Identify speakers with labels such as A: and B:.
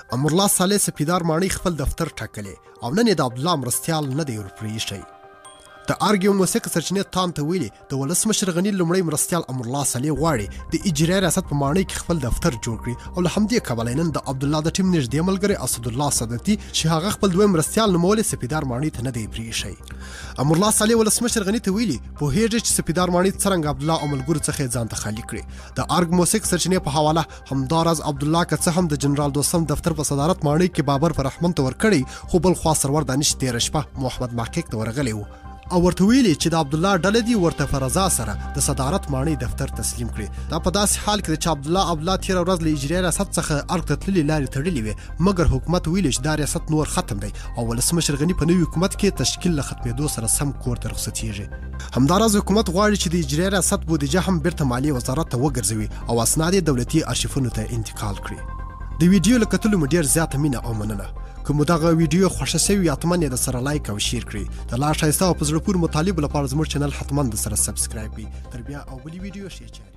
A: امرالله صالح سپیدار ماڼۍ خپل دفتر ټاکلی او نن یې د عبدالله مرستیال نه دی ورپرېښی. د ارګ یو موثقې سرچینې تان ته ویلي د ولسمشر غني لومړی مرستیال امرالله صالح غواړي د اجرایي ریاست په ماڼۍ کې خپل دفتر جوړ کړي او له همدې کبله نن د عبدالله د ټیم نږدې ملګری اسدالله صدقتي چې هغه خپل دویم مرستیال نومولی سپیدار ماڼۍ ته نه دی پرېښی. امرالله صالح ولسمشر غني ته ویلي پوهېږي چې سپیدار ماڼۍ څرنګه عبدالله او ملګرو څخه یې ځان ته خالي کړي. د ارګ موثق سرچینې په حواله همداراز عبدالله که څه هم د جنرال دوستم دفتر په صدارت ماڼۍ کې بابر فرهمند ته ورکړی خو بل خوا سرور دانش تېره شپه محمد محقق ته ورغلی و او ورته ویلي چې د عبدالله ډله دي ورته په رضا سره د صدارت ماڼۍ دفتر تسلیم کړي. دا په داسې حال کې چې عبدالله تېره ورځ له اجرایي ریاست څخه ارګ ته تللې لارې تړلې وې مګر حکومت ویلي چې دا ریاست نور ختم دی او ولسمشر غني په نوي حکومت کې تشکیل له ختمېدو سره سم کور ته رخصتېږي. همداراز حکومت غواړي چې د اجرایي ریاست بودیجه هم بیرته مالیې وزارت ته وګرځوي او اسناد یې دولتي ارشیفونو ته انتقال کړي. د ویډیو له کتلو مو ډېر زیاته مینه او مننه. که مو دغه ویډیو خوښه شوي حتما یې د سره لایک او شیر کړئ. د لا ښایسته او په زړه پورې مطالبو لپاره زموږ چینل حتما د سره سبسکرایب کړئ. تر بیا او بلې ویډیو ښې چارې.